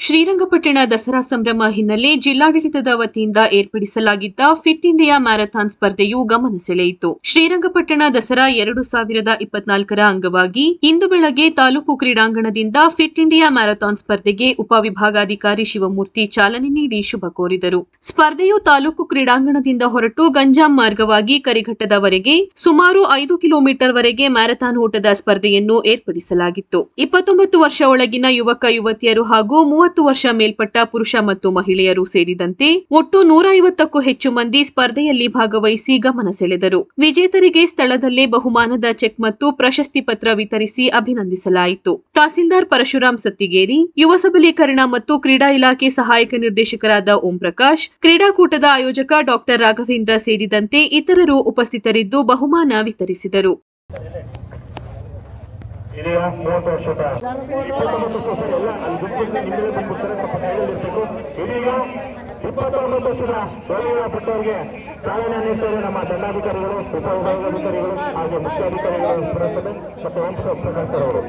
ಶ್ರೀರಂಗಪಟ್ಟಣ ದಸರಾ ಸಂಭ್ರಮ ಹಿನ್ನೆಲೆ ಜಿಲ್ಲಾಡಳಿತದ ವತಿಯಿಂದ ಏರ್ಪಡಿಸಲಾಗಿದ್ದ ಫಿಟ್ ಇಂಡಿಯಾ ಮ್ಯಾರಥಾನ್ ಸ್ಪರ್ಧೆಯು ಗಮನ ಸೆಳೆಯಿತು. ಶ್ರೀರಂಗಪಟ್ಟಣ ದಸರಾ 2024ರ ಅಂಗವಾಗಿ ಇಂದು ಬೆಳಗ್ಗೆ ತಾಲೂಕು ಕ್ರೀಡಾಂಗಣದಿಂದ ಫಿಟ್ ಇಂಡಿಯಾ ಮ್ಯಾರಥಾನ್ ಸ್ಪರ್ಧೆಗೆ ಉಪವಿಭಾಗಾಧಿಕಾರಿ ಶಿವಮೂರ್ತಿ ಚಾಲನೆ ನೀಡಿ ಶುಭ ಕೋರಿದರು. ಸ್ಪರ್ಧೆಯು ತಾಲೂಕು ಕ್ರೀಡಾಂಗಣದಿಂದ ಹೊರಟು ಗಂಜಾಂ ಮಾರ್ಗವಾಗಿ ಕರಿಘಟ್ಟದವರೆಗೆ ಸುಮಾರು 5 ಕಿಲೋಮೀಟರ್ ವರೆಗೆ ಮ್ಯಾರಥಾನ್ ಓಟದ ಸ್ಪರ್ಧೆಯನ್ನು ಏರ್ಪಡಿಸಲಾಗಿತ್ತು. 29 ವರ್ಷ ಒಳಗಿನ ಯುವಕ ಯುವತಿಯರು ಹಾಗೂ 30 ವರ್ಷ ಮೇಲ್ಪಟ್ಟ ಪುರುಷ ಮತ್ತು ಮಹಿಳೆಯರು ಸೇರಿದಂತೆ ಒಟ್ಟು 150ಕ್ಕೂ ಹೆಚ್ಚು ಮಂದಿ ಸ್ಪರ್ಧೆಯಲ್ಲಿ ಭಾಗವಹಿಸಿ ಗಮನ ಸೆಳೆದರು. ವಿಜೇತರಿಗೆ ಸ್ಥಳದಲ್ಲೇ ಬಹುಮಾನದ ಚೆಕ್ ಮತ್ತು ಪ್ರಶಸ್ತಿ ಪತ್ರ ವಿತರಿಸಿ ಅಭಿನಂದಿಸಲಾಯಿತು. ತಹಸೀಲ್ದಾರ್ ಪರಶುರಾಮ್ ಸತ್ತಿಗೇರಿ, ಯುವ ಸಬಲೀಕರಣ ಮತ್ತು ಕ್ರೀಡಾ ಇಲಾಖೆ ಸಹಾಯಕ ನಿರ್ದೇಶಕರಾದ ಓಂ ಪ್ರಕಾಶ್, ಕ್ರೀಡಾಕೂಟದ ಆಯೋಜಕ ಡಾ ರಾಘವೇಂದ್ರ ಸೇರಿದಂತೆ ಇತರರು ಉಪಸ್ಥಿತರಿದ್ದು ಬಹುಮಾನ ವಿತರಿಸಿದರು. ಇದೀಗ 30 ವರ್ಷದ 29 ಎಲ್ಲ ಅಲ್ಲಿ ನಿಮ್ಮಲ್ಲಿ ಬಂದ್ಬಿಡ್ತಾರೆ, ಸ್ವಲ್ಪ ಕೈಯಲ್ಲಿರಬೇಕು. ಇದೀಗ 29 ವರ್ಷದ ಗೋಲಿಯಾಪಟ್ಟವರಿಗೆ ಚಾಲನೆ ನೀಡ್ತಾರೆ ನಮ್ಮ ದಂಡಾಧಿಕಾರಿಗಳು, ಉಪವಿಭಾಗಾಧಿಕಾರಿಗಳು ಹಾಗೂ ಮುಖ್ಯಾಧಿಕಾರಿಗಳು ಪುರಸಭೆ ಮತ್ತು ಓಂ ಪ್ರಕಾಶ್ ಅವರು.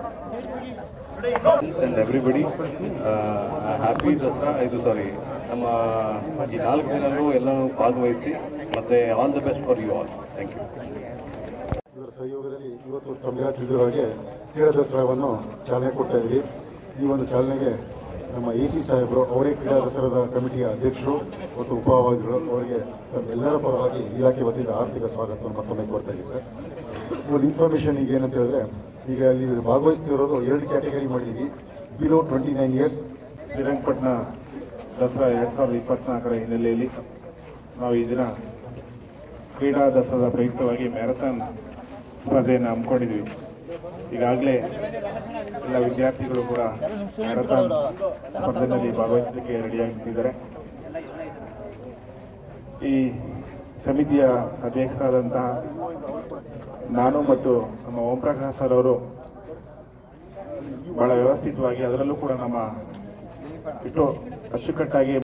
And everybody, happy Dasara. ನಮ್ಮ ಈ 4 ದಿನಲ್ಲೂ ಎಲ್ಲರೂ ಭಾಗವಹಿಸಿ ಮತ್ತೆ all the best for you all. Thank you. ಇದರ ಸಹಯೋಗದಲ್ಲಿ ಇವತ್ತು ತಮಗೆ ತಿಳಿದಿರುವಾಗೆ ಕ್ರೀಡಾ ದಸರಾವನ್ನು ಚಾಲನೆ ಕೊಡ್ತಾ ಇದ್ವಿ. ಈ ಒಂದು ಚಾಲನೆಗೆ ನಮ್ಮ AC ಸಾಹೇಬರು, ಅವರೇ ಕ್ರೀಡಾ ದಸರಾದ ಕಮಿಟಿಯ ಅಧ್ಯಕ್ಷರು ಮತ್ತು ಉಪವಿಭಾಗಿಗಳು, ಅವರಿಗೆ ಎಲ್ಲರ ಪರವಾಗಿ ಇಲಾಖೆ ವತಿಯಿಂದ ಆರ್ಥಿಕ ಸ್ವಾಗತವನ್ನು ಮತ್ತೊಮ್ಮೆ ಕೋರ್ತಾ ಇದ್ದೀವಿ ಸರ್. ಒಂದು ಇನ್ಫಾರ್ಮೇಷನ್ ಈಗ ಏನಂತ ಹೇಳಿದ್ರೆ, ಈಗ ಇಲ್ಲಿ ಭಾಗವಹಿಸ್ತಿರೋದು 2 ಕ್ಯಾಟಗರಿ ಮಾಡಿದ್ದೀವಿ. Below 29 years. ಶ್ರೀರಂಗಪಟ್ಟಣ ದಸರಾ 2024ರ ಹಿನ್ನೆಲೆಯಲ್ಲಿ ನಾವು ಈ ದಿನ ಕ್ರೀಡಾ ದಸರಾದ ಪ್ರಯುಕ್ತವಾಗಿ ಮ್ಯಾರಥಾನ್ ಸ್ಪರ್ಧೆಯನ್ನು ಹಮ್ಮಿಕೊಂಡಿದ್ವಿ. ಈಗಾಗಲೇ ಎಲ್ಲ ವಿದ್ಯಾರ್ಥಿಗಳು ಕೂಡ ಮ್ಯಾರಥಾನ್ ಸ್ಪರ್ಧೆಯಲ್ಲಿ ಭಾಗವಹಿಸಲಿಕ್ಕೆ ರೆಡಿಯಾಗಿದ್ದಾರೆ. ಈ ಸಮಿತಿಯ ಅಧ್ಯಕ್ಷರಾದಂತಹ ನಾನು ಮತ್ತು ನಮ್ಮ ಓಂ ಪ್ರಕಾಶ್ ಸರ್ ಅವರು ಬಹಳ ವ್ಯವಸ್ಥಿತವಾಗಿ, ಅದರಲ್ಲೂ ಕೂಡ ನಮ್ಮ ಇಷ್ಟು ಅಚ್ಚುಕಟ್ಟಾಗಿ